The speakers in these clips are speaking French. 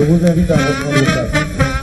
vous invite à reprendre place.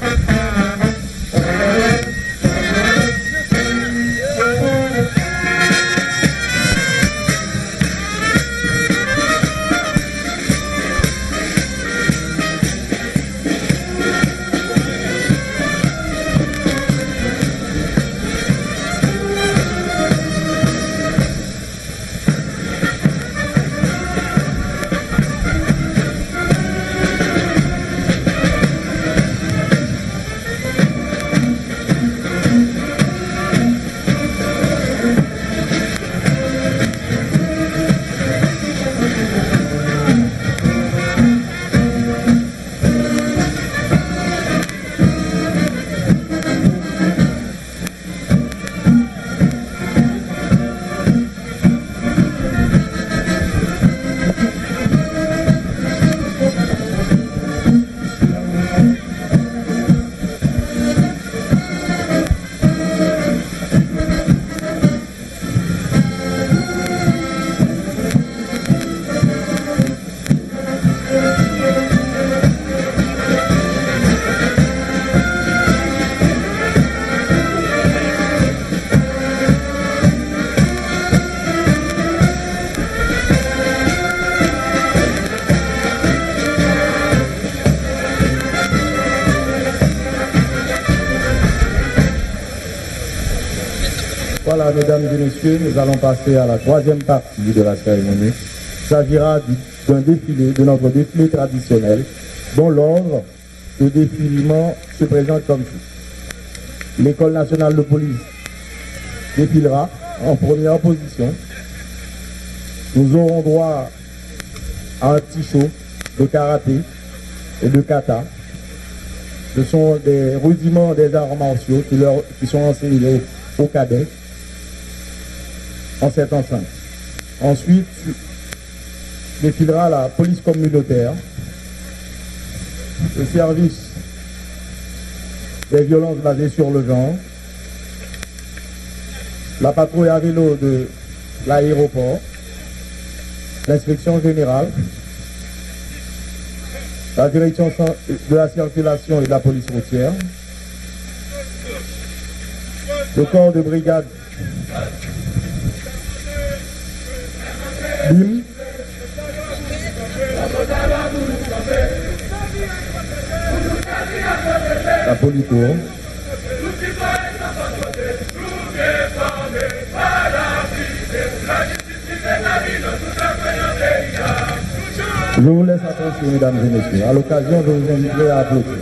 Voilà, mesdames et messieurs, nous allons passer à la troisième partie de la cérémonie. Il s'agira d'un défilé, de notre défilé traditionnel, dont l'ordre de défilement se présente comme suit. L'École nationale de police défilera en première position. Nous aurons droit à un petit show de karaté et de kata. Ce sont des rudiments des arts martiaux qui sont enseignés aux cadets en cette enceinte. Ensuite, défilera la police communautaire, le service des violences basées sur le genre, la patrouille à vélo de l'aéroport, l'inspection générale, la direction de la circulation et de la police routière, le corps de brigade BIM, la Policour, je vous laisse apprécier, mesdames et messieurs. À l'occasion, je vous inviterai à applaudir.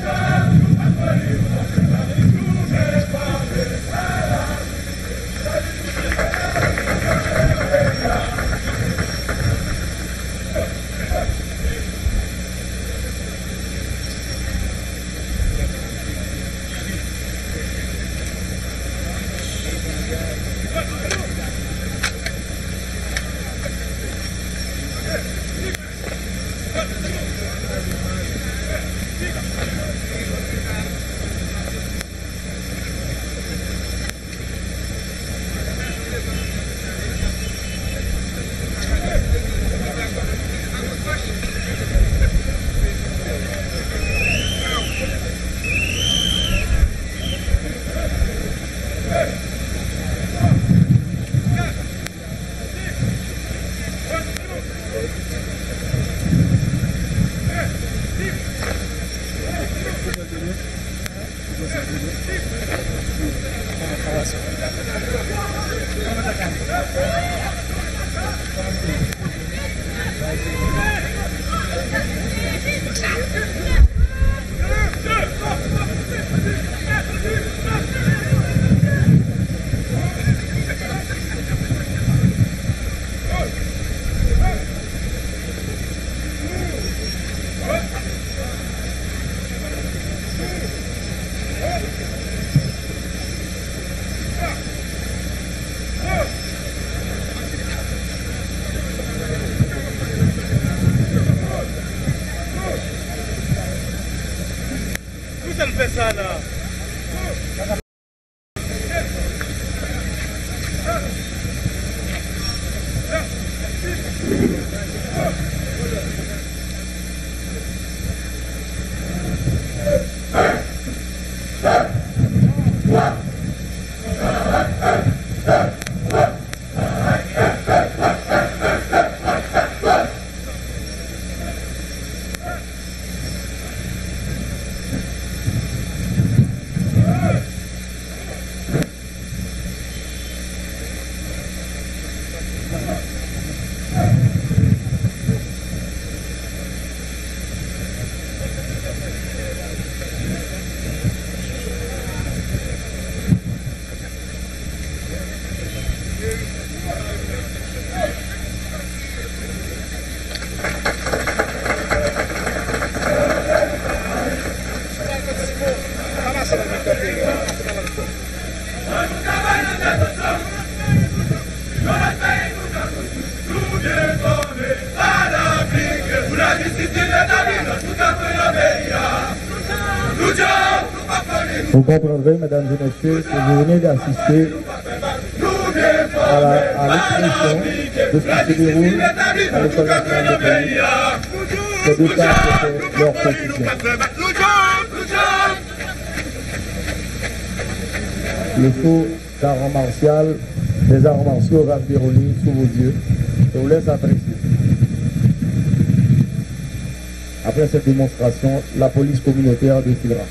Vous comprendrez, mesdames et messieurs, que vous venez d'assister à l'expression de ce qui se déroule à l'École nationale de police. C'est deux cas que c'est leur quotidien. Le faux d'arts martial, des arts martiaux va se dérouler sous vos yeux. Je vous laisse apprécier. Après cette démonstration, la police communautaire défilera.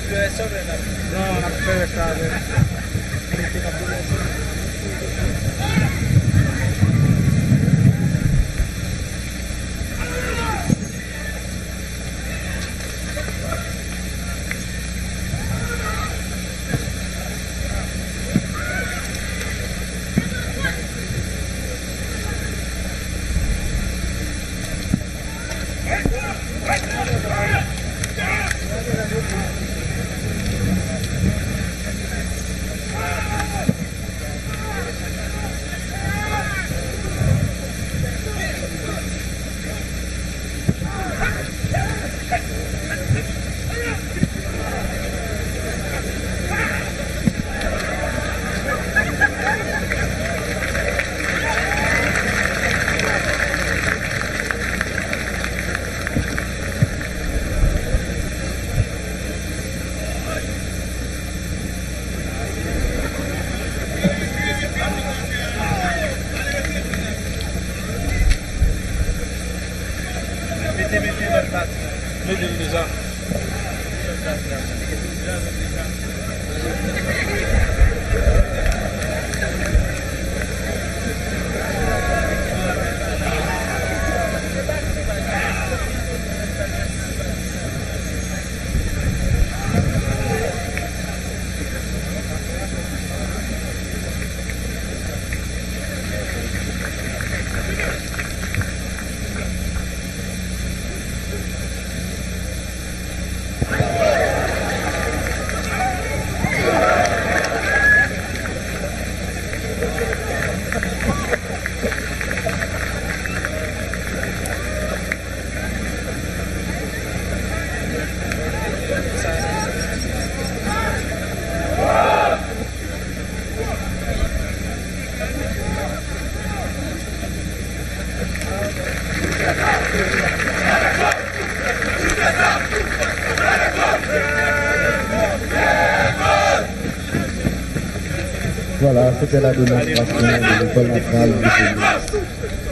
Voilà, c'était la démonstration de l'École nationale de police.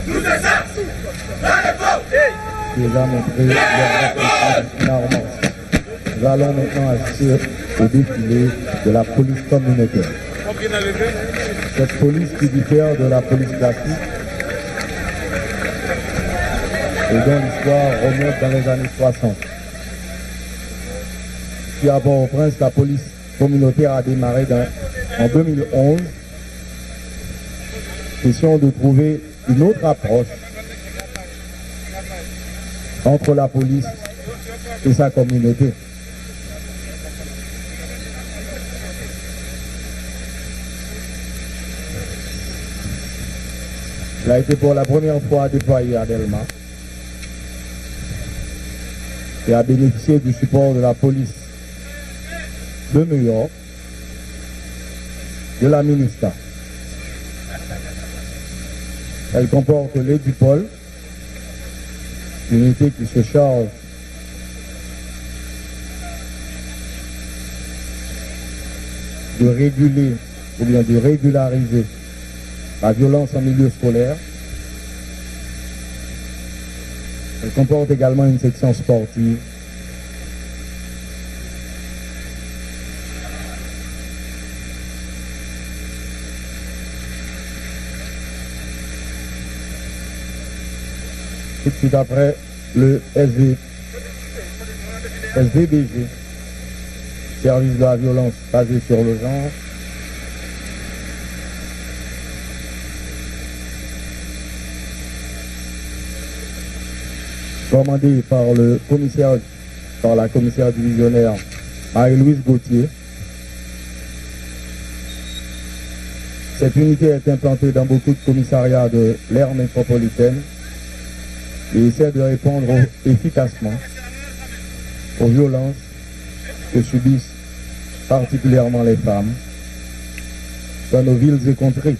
Qui nous a montré leur normance. Nous allons maintenant assister au défilé de la police communautaire. Cette police qui diffère de la police classique et dont l'histoire remonte dans les années 60. Puis à Port-au-Prince, la police communautaire a démarré en 2011. Question de trouver une autre approche entre la police et sa communauté. Il a été pour la première fois déployé à Delma et a bénéficié du support de la police de New York, de la MINUSTA. Elle comporte l'EDUPOL, unité qui se charge de réguler ou bien de régulariser la violence en milieu scolaire. Elle comporte également une section sportive. Tout de suite après, le SVBG, service de la violence basé sur le genre. Commandé par la commissaire divisionnaire Marie-Louise Gauthier. Cette unité est implantée dans beaucoup de commissariats de l'aire métropolitaine et essaie de répondre efficacement aux violences que subissent particulièrement les femmes dans nos villes et contrées.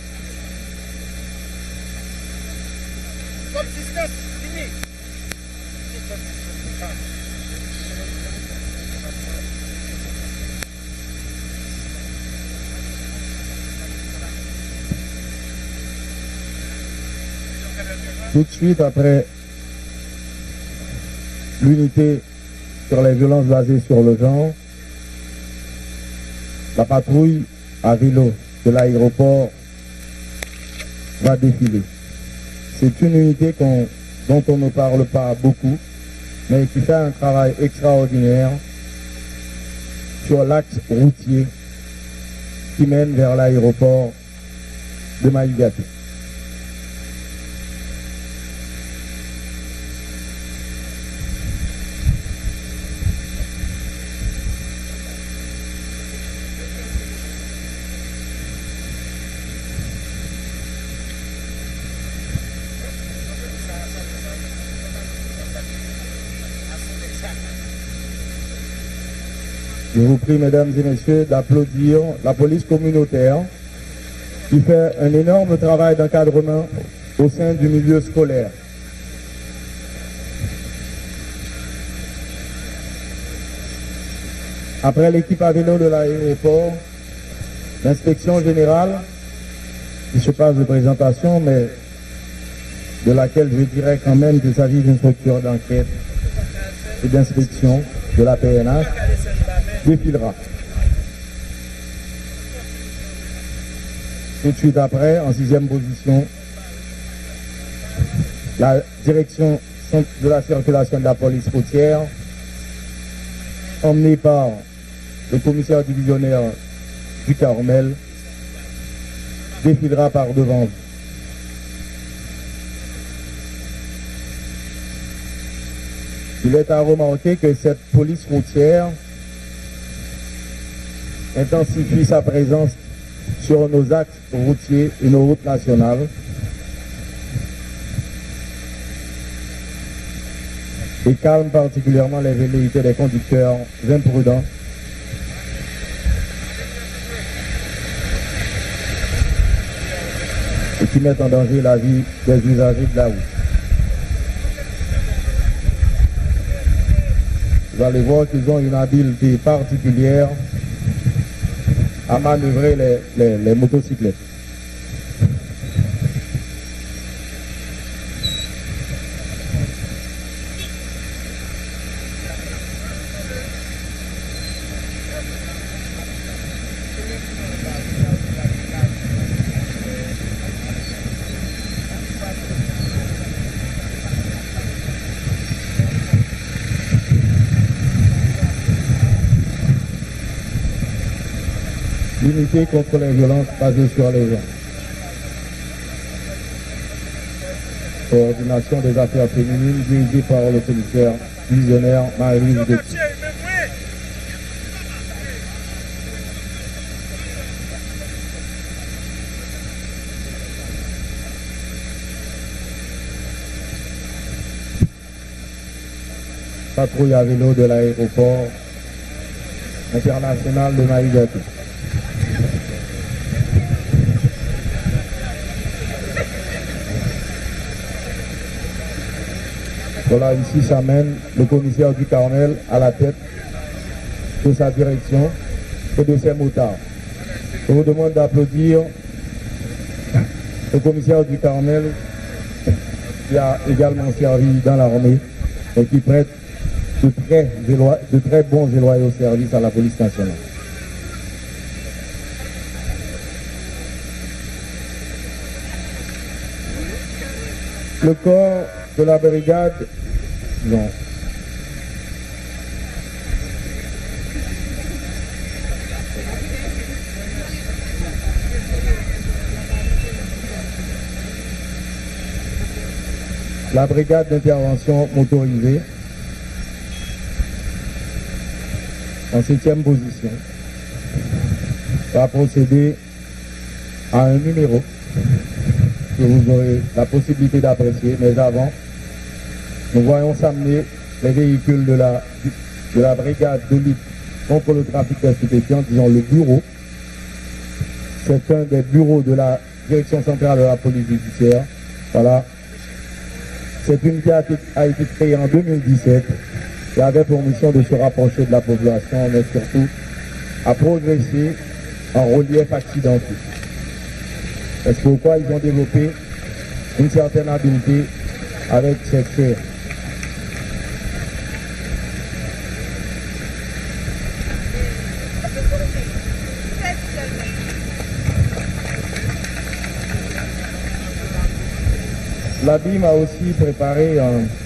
Tout de suite après l'unité sur les violences basées sur le genre, la patrouille à vélo de l'aéroport va défiler. C'est une unité dont on ne parle pas beaucoup, mais qui fait un travail extraordinaire sur l'axe routier qui mène vers l'aéroport de Maïgaté. Je vous prie, mesdames et messieurs, d'applaudir la police communautaire qui fait un énorme travail d'encadrement au sein du milieu scolaire. Après l'équipe à vélo de l'aéroport, l'inspection générale, qui se passe de présentation, mais de laquelle je dirais quand même qu'il s'agit d'une structure d'enquête et d'inspection de la PNH, défilera. Tout de suite après, en 6e position, la direction de la circulation de la police routière, emmenée par le commissaire divisionnaire du Carmel, défilera par devant. Il est à remarquer que cette police routière intensifie sa présence sur nos axes routiers et nos routes nationales et calme particulièrement les velléités des conducteurs imprudents et qui mettent en danger la vie des usagers de la route. Vous allez voir qu'ils ont une habileté particulière à manœuvrer les motocyclettes. L'unité contre les violences basées sur les gens. Coordination des affaires féminines dirigée par le commissaire visionnaire Marie-Louise Gauthier. Patrouille à vélo de l'aéroport international de Maïgaté. Voilà, ici s'amène le commissaire du Carmel à la tête de sa direction et de ses motards. Je vous demande d'applaudir le commissaire du Carmel qui a également servi dans l'armée et qui prête de très bons et loyaux services à la police nationale. Le corps de la brigade, non. La brigade d'intervention motorisée, en 7e position, va procéder à un numéro que vous aurez la possibilité d'apprécier, mais avant, nous voyons s'amener les véhicules de la brigade de lutte contre le trafic des stupéfiants, disons le bureau. C'est un des bureaux de la direction centrale de la police judiciaire. Voilà. Cette unité a été créée en 2017 et avait pour mission de se rapprocher de la population, mais surtout à progresser en relief accidenté. C'est pourquoi ils ont développé une certaine habileté avec cette chaire. l'ABIM a aussi préparé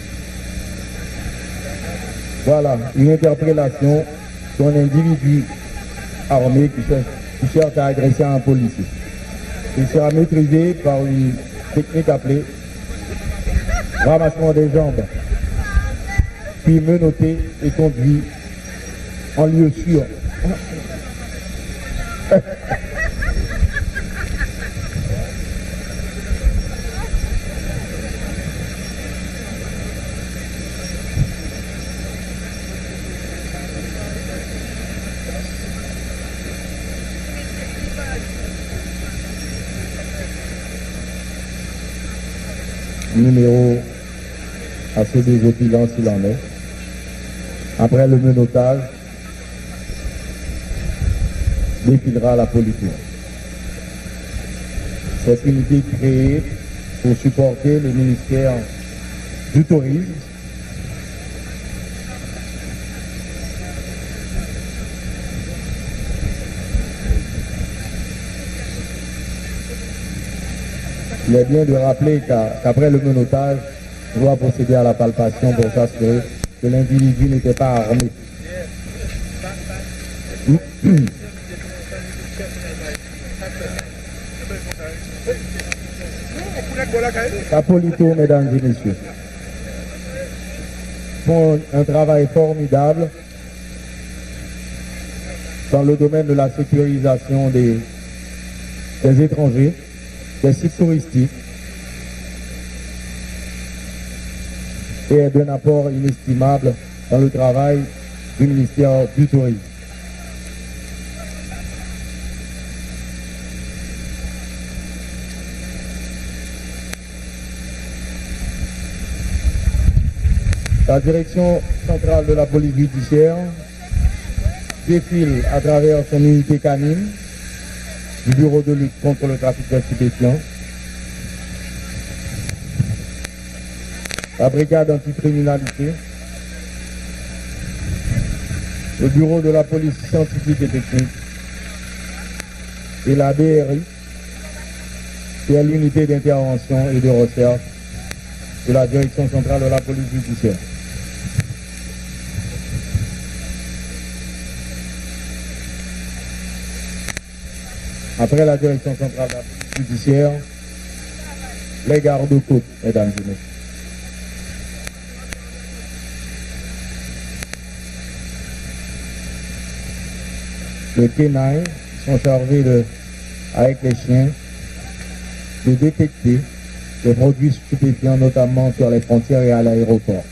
une interpellation d'un individu armé qui cherche à agresser un policier. Il sera maîtrisé par une technique appelée ramassement des jambes, puis menotté et conduit en lieu sûr. Numéro assez désopilant s'il en est. Après le menottage, défilera la politique. Cette unité créée pour supporter le ministère du Tourisme, il est bien de rappeler qu'après le menottage, on doit procéder à la palpation pour s'assurer que l'individu n'était pas armé. Capolito, mesdames et messieurs, font un travail formidable dans le domaine de la sécurisation des étrangers, des sites touristiques, et est d'un apport inestimable dans le travail du ministère du Tourisme. La direction centrale de la police judiciaire défile à travers son unité canine du bureau de lutte contre le trafic de stupéfiants, la brigade anticriminalité, le bureau de la police scientifique et technique et la BRI, qui est l'unité d'intervention et de recherche de la direction centrale de la police judiciaire. Après la direction centrale de la police judiciaire, les gardes-côtes, mesdames et messieurs. Les K9 sont chargés avec les chiens de détecter les produits stupéfiants, notamment sur les frontières et à l'aéroport.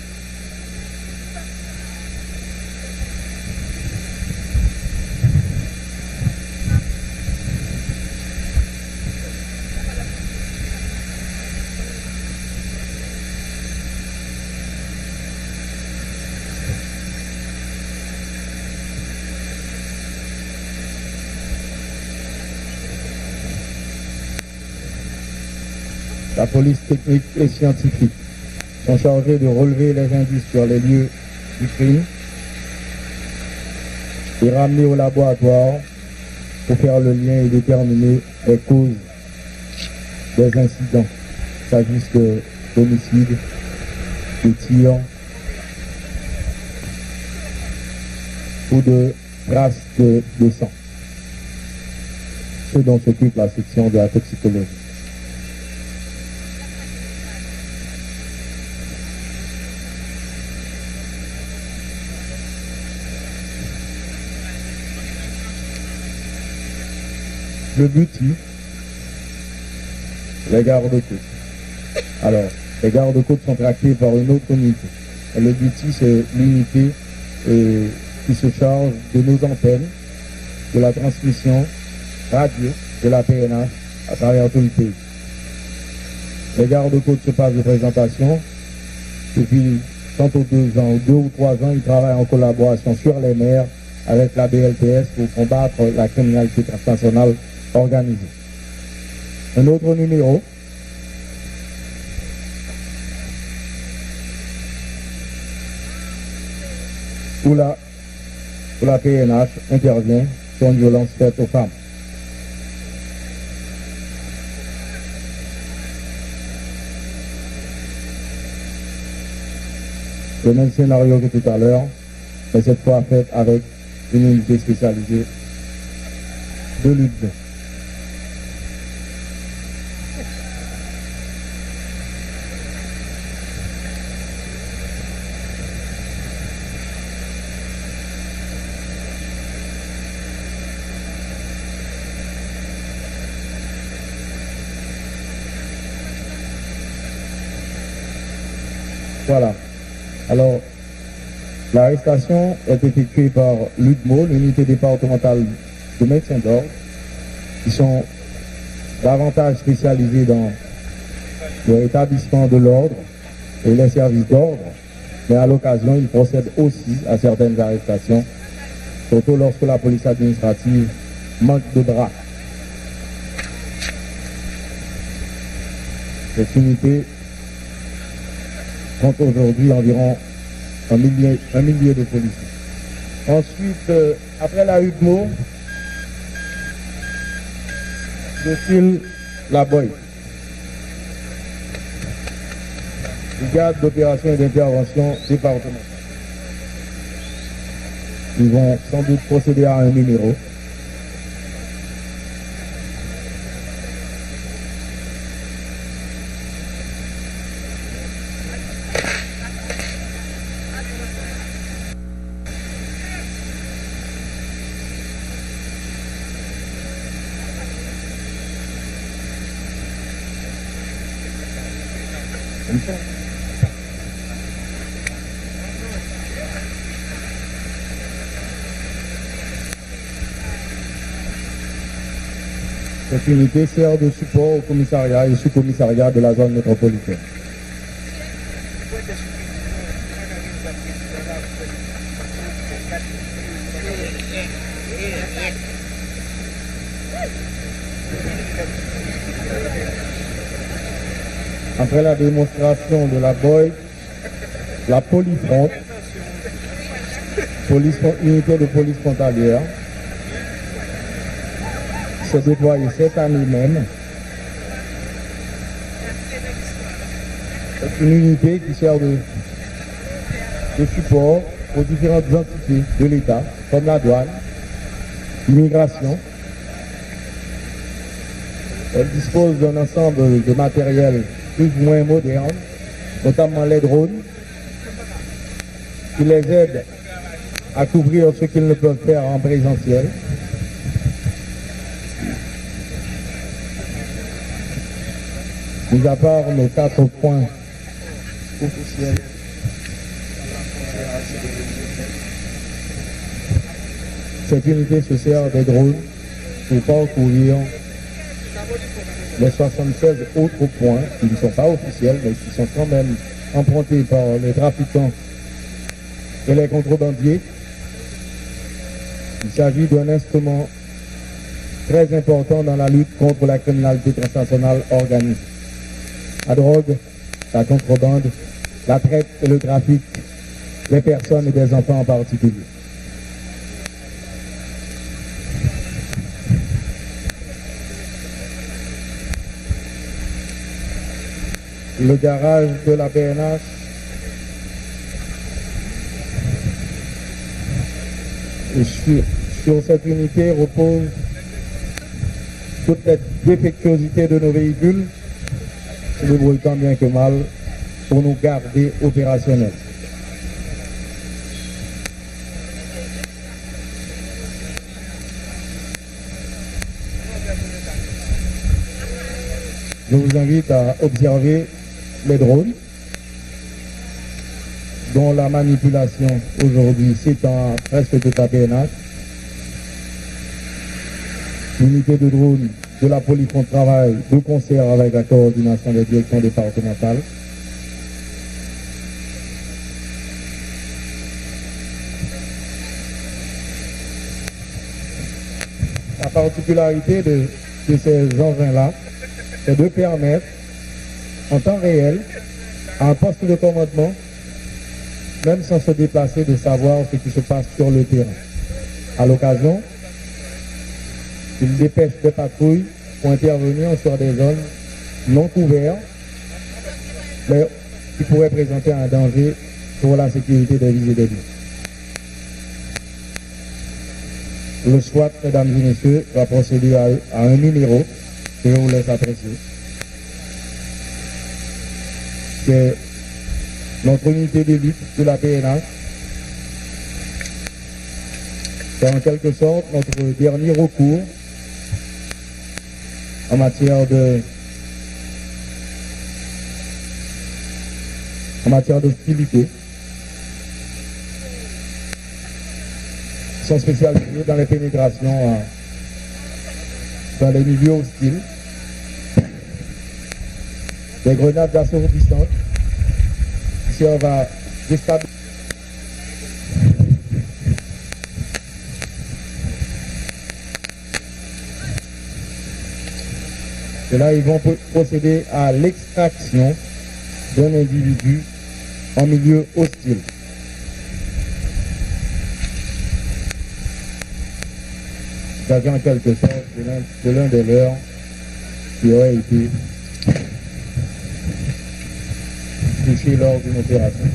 La police technique et scientifique sont chargés de relever les indices sur les lieux du crime et ramener au laboratoire pour faire le lien et déterminer les causes des incidents, qu'il s'agisse d'homicide, de tir ou de traces de sang. Ce dont s'occupe la section de la toxicologie. Le BUTI, les gardes-côtes. Alors, les gardes-côtes sont tractés par une autre unité. Et le BUTI, c'est l'unité qui se charge de nos antennes, de la transmission radio de la PNH à travers tout le pays. Les gardes-côtes se passent de présentation. Depuis tantôt 2 ans ou 2 ou 3 ans, ils travaillent en collaboration sur les mers avec la BLTS pour combattre la criminalité transnationale organisée. Un autre numéro, où la PNH intervient sur une violence faite aux femmes. le même scénario que tout à l'heure, mais cette fois faite avec une unité spécialisée de lutte. Voilà. Alors, l'arrestation est effectuée par l'UDMO, l'unité départementale de médecins d'ordre, qui sont davantage spécialisés dans le rétablissement de l'ordre et les services d'ordre, mais à l'occasion, ils procèdent aussi à certaines arrestations, surtout lorsque la police administrative manque de bras. Cette unité compte aujourd'hui environ un millier de policiers. Ensuite, après la UDMO, défile la BOI. Brigade d'opération et d'intervention départementale. Ils vont sans doute procéder à un numéro. Cette unité sert de support au commissariat et sous-commissariat de la zone métropolitaine. Après la démonstration de la BOI, la Polifront, unité de police frontalière, s'est déployée cette année même. C'est une unité qui sert de support aux différentes entités de l'État, comme la douane, l'immigration. Elle dispose d'un ensemble de matériel plus ou moins moderne, notamment les drones, qui les aident à couvrir ce qu'ils ne peuvent faire en présentiel. Mis à part nos 4 points officiels, cette unité se sert des drones pour parcourir les 76 autres points qui ne sont pas officiels, mais qui sont quand même empruntés par les trafiquants et les contrebandiers. Il s'agit d'un instrument très important dans la lutte contre la criminalité transnationale organisée. La drogue, la contrebande, la traite et le trafic des personnes et des enfants en particulier. Le garage de la PNH et sur cette unité repose toute la défectuosité de nos véhicules, se débrouille tant bien que mal pour nous garder opérationnels. Je vous invite à observer les drones, dont la manipulation aujourd'hui s'étend à presque toute la PNH. L'unité de drones de la Polifront travaille de concert avec la coordination des directions départementales. La particularité de ces engins-là, c'est de permettre en temps réel à un poste de commandement, même sans se déplacer, de savoir ce qui se passe sur le terrain. À l'occasion, une dépêche de patrouille pour intervenir sur des zones non couvertes, mais qui pourraient présenter un danger pour la sécurité des vies et des biens. Le SWAT, mesdames et messieurs, va procéder à un numéro que je vous laisse apprécier. C'est notre unité d'élite de la PNH. C'est en quelque sorte notre dernier recours en matière d'hostilité. Ils sont spécialisés dans les pénétrations dans les milieux hostiles. Des grenades assourdissantes qui servent à déstabiliser. Et là, ils vont procéder à l'extraction d'un individu en milieu hostile. Il s'agit en quelque sorte de l'un des leurs qui aurait été touché lors d'une opération.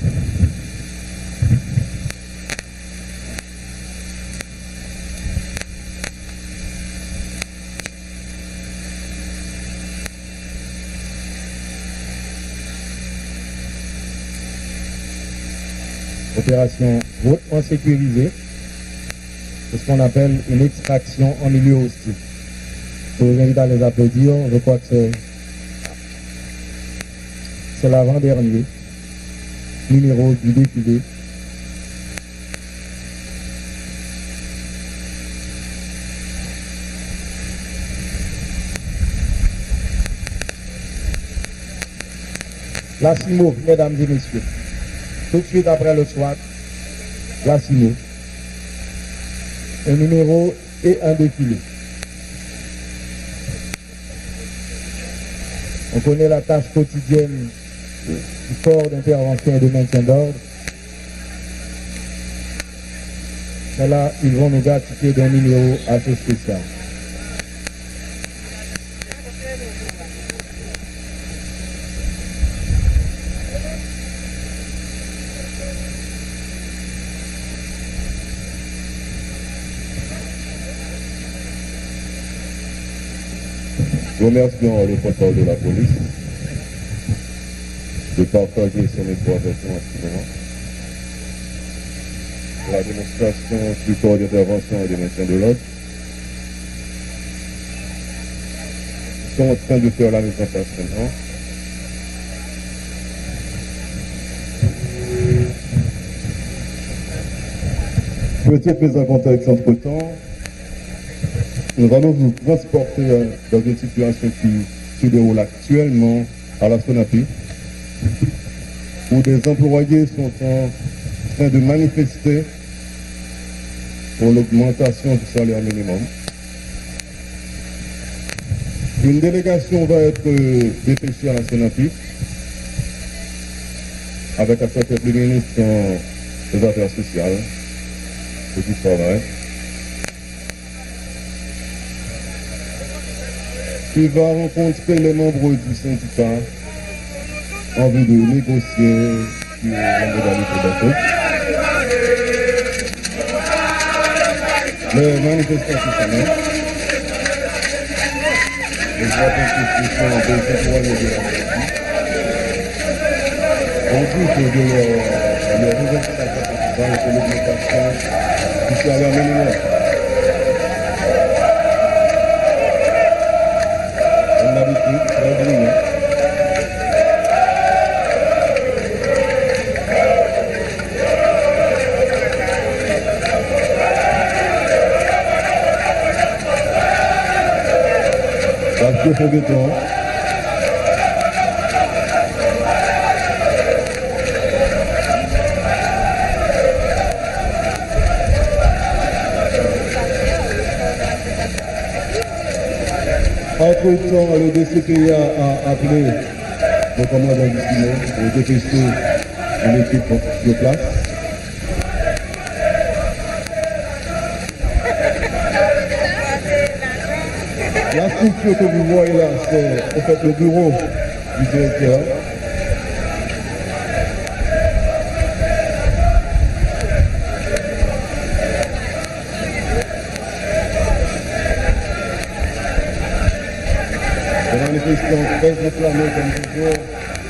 Opération hautement sécurisée, c'est ce qu'on appelle une extraction en milieu hostile. Je vous invite à les applaudir, je crois que c'est l'avant-dernier numéro du défilé. La CIMO, mesdames et messieurs. Tout de suite après le SWAT, la CIMO. Un numéro et un défilé. On connaît la tâche quotidienne du corps d'intervention et de maintien d'ordre. Mais là, ils vont nous gratifier d'un numéro assez spécial. Remercions le porte-parole de la police de partager son intervention en ce moment. La démonstration du corps d'intervention et de maintien de l'ordre. Ils sont en train de faire la mise en place maintenant. Petite mise en contexte entre-temps. Nous allons nous transporter dans une situation qui se déroule actuellement à la Sonapi, où des employés sont en train de manifester pour l'augmentation du salaire minimum. Une délégation va être dépêchée à la Sonapi avec un certain ministre des Affaires sociales et du travail, qui va rencontrer les membres du syndicat en vue de négocier sur la modalité d'accueil. Les manifestations sont là. Les voix d'institution des employés de la République. En plus de leur revendication principale, c'est l'augmentation du salaire minimum. Entre-temps, le DCPA a appelé le commandant du Simon pour dépêcher une équipe de place. La structure que vous voyez là, c'est en fait le bureau du directeur. manifestants très enflammés comme toujours.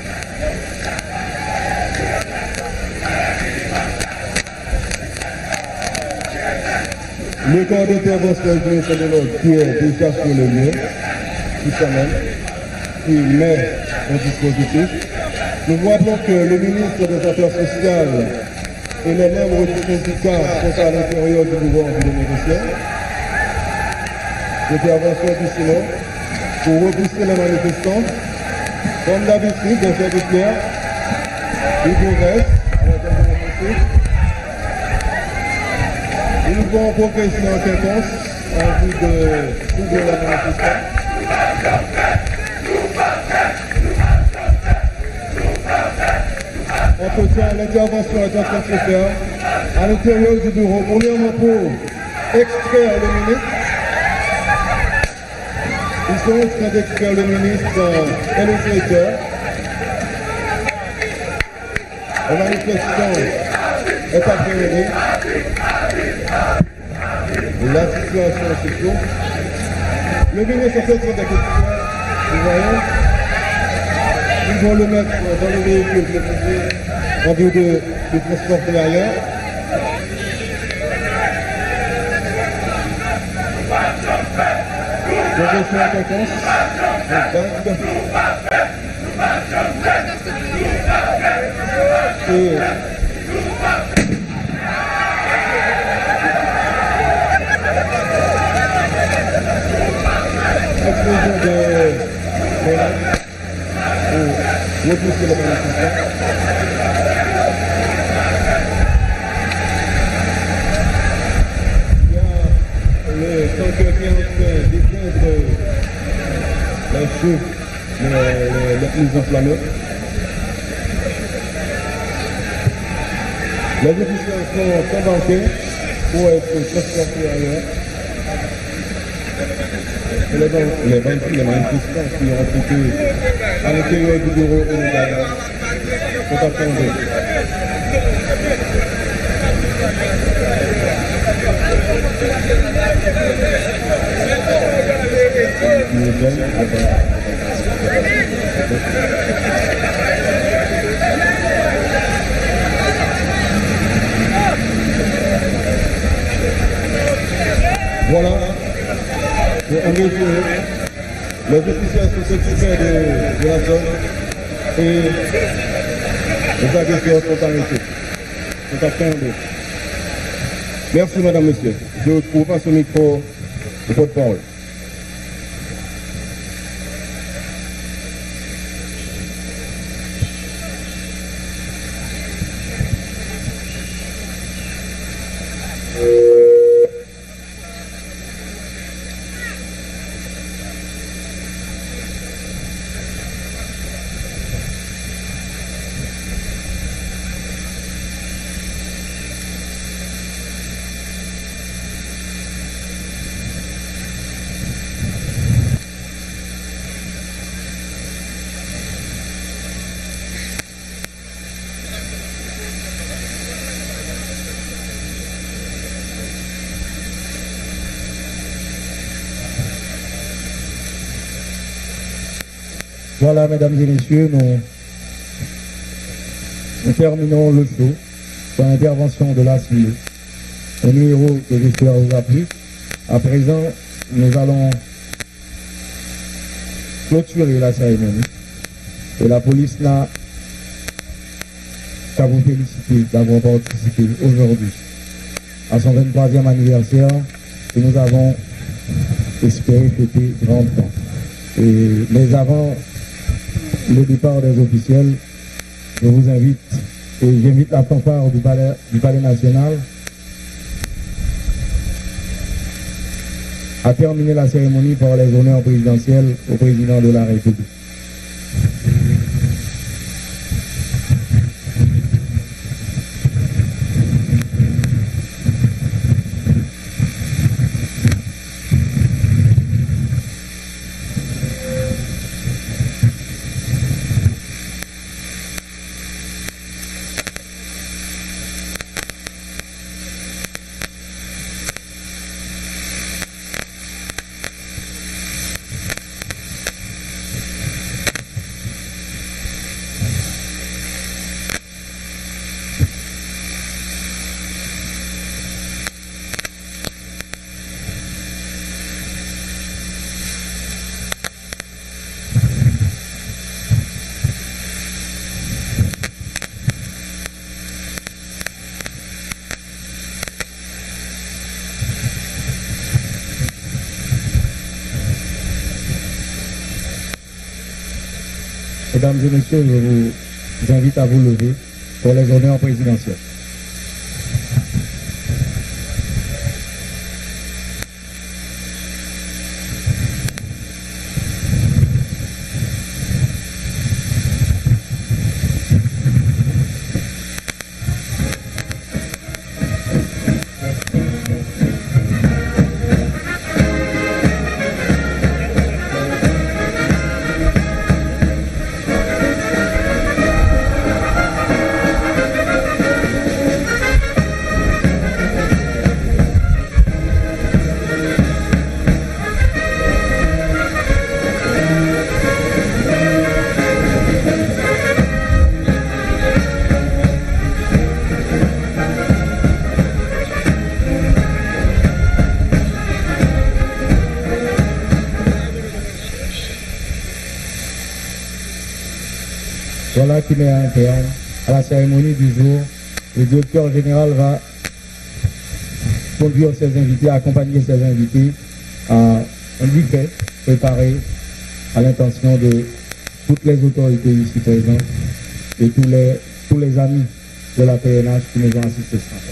Le corps d'intervention du ministère de l'Ordre qui est déjà sur le lieu, tout ça même, qui met un dispositif. Nous vous rappelons que le ministre des Affaires sociales et les membres du syndicat sont à l'intérieur du bureau en vue de négocier. L'intervention du Sénat pour repousser les manifestants. Comme d'habitude, des chefs de pierre, ils progressent avec un démocratique. Ils vont progresser en séquence en vue de couvrir la manifestation. Entre-temps, l'intervention est en train de se faire à l'intérieur du bureau, premièrement pour extraire le ministre. Ils sont en train d'extraire le ministre et le secrétaire. La manifestation est appréhendée. La situation est sous. Le ministre est en train d'extraire, vous voyez. Ils vont le mettre dans le véhicule en vue de transporter ailleurs. Je vais faire la réponse. Explosion de repousser le manifestant. Il y a le tanker qui est en train d'éteindre les feux les plus enflammés. Les officiers sont embarqués pour être transportés ailleurs. Les manifestants qui ont été à l'intérieur du bureau au Nigeria sont attendus. Voilà. En résumé, les officiers sont satisfaits de la zone et les agresseurs sont arrêtés. Sont attendus. Merci madame, monsieur. Je vous passe au micro de votre parole. Voilà, mesdames et messieurs, nous terminons le show sur l'intervention de l'Assemblée. Le numéro que j'espère vous a plu. À présent, nous allons clôturer la cérémonie. Et la police n'a qu'à vous féliciter d'avoir participé aujourd'hui à son 23e anniversaire que nous avons espéré fêter grandement. Et mais avant le départ des officiels, je vous invite et j'invite la fanfare du Palais national à terminer la cérémonie par les honneurs présidentiels au président de la République. Mesdames et messieurs, je vous invite à vous lever pour les honneurs présidentiels. Voilà qui met un terme à la cérémonie du jour. Le directeur général va conduire ses invités, accompagner ses invités à un buffet préparé à l'intention de toutes les autorités ici présentes et tous les amis de la PNH qui nous ont assistés ce matin.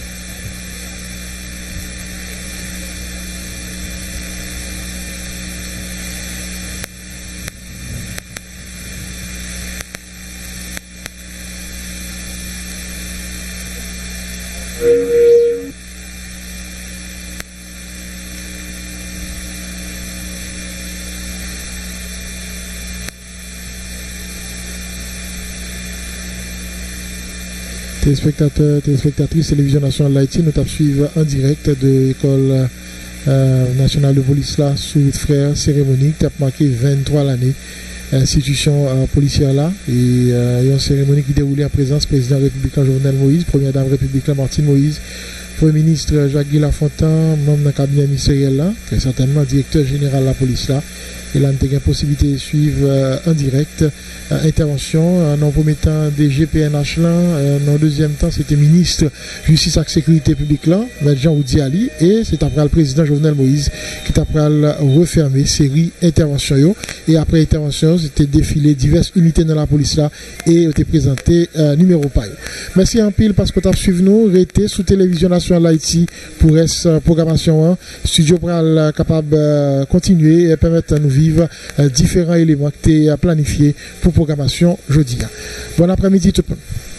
Téléspectateurs, téléspectatrices, Télévision nationale d'Haïti, nous suivons en direct de l'école nationale de police là, sous frère cérémonie qui a marqué 23 l'année. Institution policière là et une cérémonie qui déroulait en présence du président républicain Jovenel Moïse, première dame républicaine Martine Moïse, premier ministre Jacques-Guy Lafontaine, membre d'un cabinet ministériel là, très certainement directeur général de la police là. Et là, nous avons la possibilité de suivre en direct intervention. Dans le premier temps, des GPNH là. Dans le deuxième temps, c'était ministre Justice et Sécurité publique là, M. Jean-Oudi Ali. Et c'est après le président Jovenel Moïse qui a refermé série intervention. Et après intervention, c'était défilé diverses unités dans la police là et été présenté numéro paille. Merci en pile parce que tu as suivi nous. Restez sous Télévision nationale d'Haïti pour cette programmation. Studio pour capable continuer et permettre à nous vivre différents éléments qui étaient planifiés pour programmation jeudi. Bon après-midi tout le monde.